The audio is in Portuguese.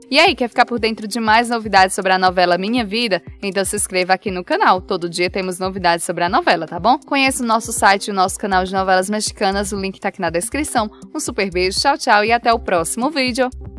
E aí, quer ficar por dentro de mais novidades sobre a novela Minha Vida? Então se inscreva aqui no canal, todo dia temos novidades sobre a novela, tá bom? Conheça o nosso site e o nosso canal de novelas mexicanas, o link tá aqui na descrição. Um super beijo, tchau, tchau e até o próximo vídeo!